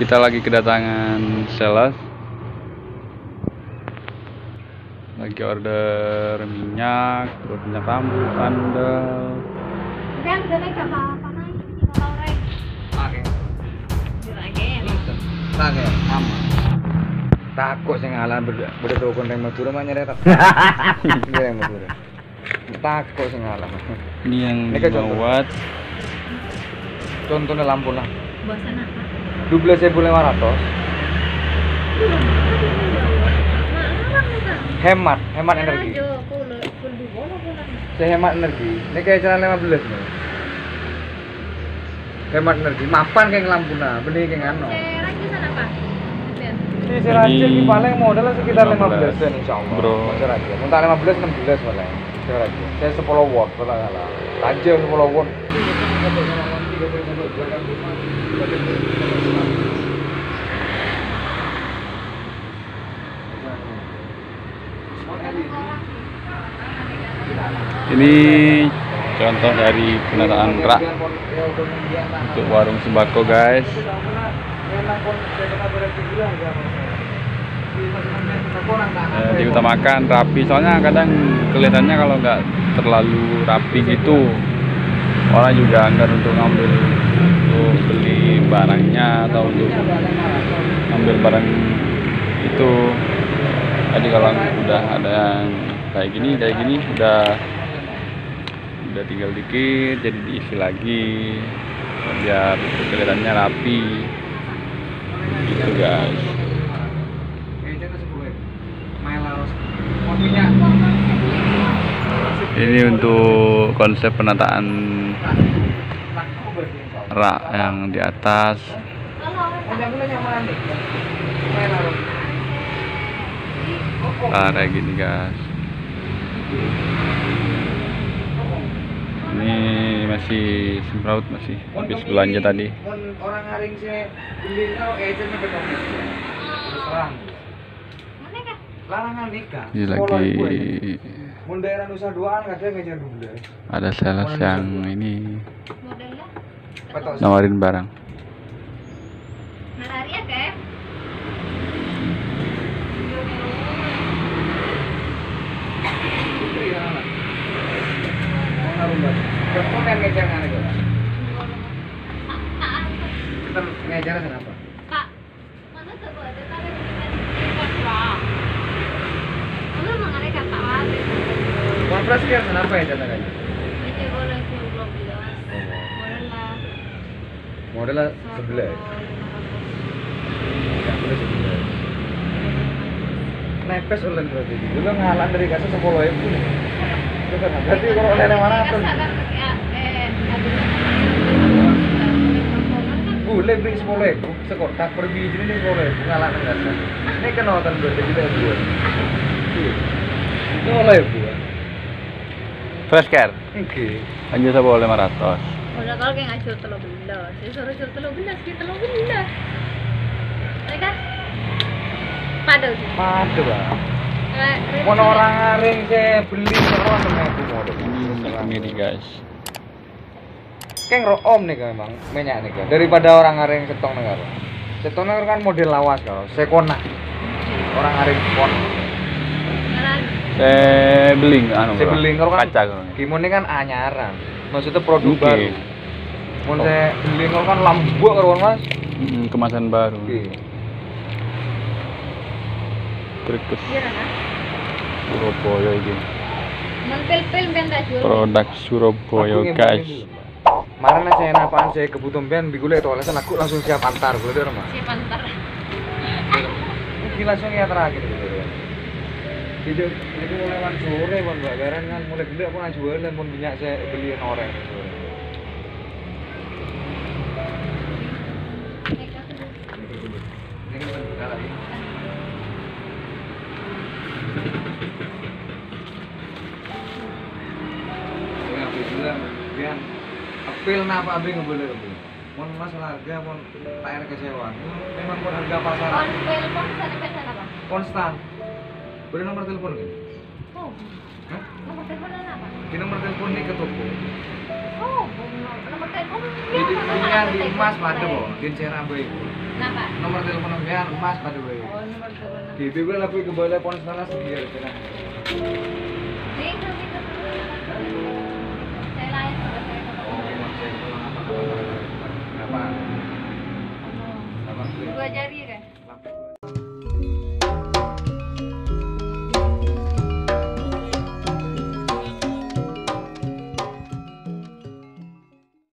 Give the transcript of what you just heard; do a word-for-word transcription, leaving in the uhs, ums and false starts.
kita lagi kedatangan sales. Lagi order minyak, terus minyak rambut, sandal. Kan udah naik apa-apa naik ini kalau naik. Pakai. Juragen. Pakai aman. Takut sing ngalah beda beda tuh kon rem Madura mah nyeret. Rem Madura. Takut sing ngalah. Ini yang Ini kan lima watt. Contohnya lampu lah. Bosan apa? dua belas ribu lima ratus. Hemat, hemat energi. Sehemat energi. Ini kayak cara lima belas nih. Hemat energi. Mapan kayak lampu nah, benih kayak ngano. Serak di sana apa? Di Seraja ini paling modalnya sekitar lima lima belas belas. insyaallah. Bro. Seraja. Untuk lima belas enam belas malah. Seraja. Saya sepuluh watt kalau salah. Tajam sepuluh watt. Ini contoh dari penataan rak untuk warung sembako, guys. Eh, diutamakan rapi, soalnya kadang kelihatannya kalau nggak terlalu rapi gitu, orang juga enggan untuk ngambil untuk beli barangnya atau untuk ngambil barang itu. Jadi kalau udah ada yang kayak gini kayak gini udah udah tinggal dikit, jadi diisi lagi biar kelihatannya rapi gitu, guys. Ini untuk konsep penataan rak yang di atas. Nah, kayak gini, guys. Ini masih semraut, masih habis belanja tadi. Orang ngaring sih beli kau ejennya betul. Terang. Mana kah? Larangan nikah. Ini lagi Mun daerah Nusa Duaan kadang ngejar dulu. ada sales yang ini Modelnya? Betul. nawarin barang. Nalari ya, Kak? Putri ya. Ngarum banget. Betul kan ngejar ngene kok. Kita ngejar kenapa? Kak, mana coba ada tarik dengan Mana mengenai kata wali? Konfres kia kenapa ya catakannya? Ini boleh belum jelas. Boleh lah. Modelnya sebelas. Ya, boleh sebelas. Nepes ulen berarti. Dulu ngalah dari kasih sepuluh ribu. Itu kan berarti kalau oleh mana tuh? Boleh beli sepuluh ribu. Sekotak per biji ini sepuluh ribu ngalah dengan kasih. Ini kenal kan berarti kita buat. Itu oleh ribu. Fresh care. Oke. Lanjut apa lima ratus. Udah kalau kayak ngacur telur belas, saya suruh cur telur belas, kita telur belas. Mereka pada sih. Padu bang. Mau orang ngaring saya beli terus sama ibu model. Ini ini, guys. Keng ro om nih kan memang minyak nih kan. Daripada orang ngaring setong negara. Setong negara kan model lawas kalau sekona. Orang ngaring kon. Saya beli nggak anu, Saya beli kalau kan kaca kalau. Kimono ini kan anyaran. Maksudnya produk Oke. baru. Mau Oh. saya beli kalau kan lambuk kalau mas. Mm, kemasan baru. Oke. Terus Gimana? Surabaya ini. Menpil-pil benda jual. Produk Surabaya, guys. Kemarin saya apaan saya kebutuhan ben bigule itu alasan aku langsung siap antar gue deh mas. Siapa ntar? Mungkin langsung ya terakhir gitu ya. Jadi itu lewat sore bang nggak garan kan mulai gede aku nggak jual dan pun minyak saya beliin orang. Ini kan bentuknya lagi. Ya, bilang biar apel napa abis ngebeler abis. Mon masalah harga mon tayar kecewaan. Memang pun harga pasaran Konpil pun sana pesan apa? konstan. Beri nomor telepon kan? Oh, Hah? nomor teleponan apa? Di nomor telepon ini ke toko. Oh, nomor telepon. Jadi yang di emas pada boh, di Cerambai. Kenapa? Nomor telepon yang emas pada boh. Oh, nomor telepon. Gitu gue lebih ke telepon sana sendiri.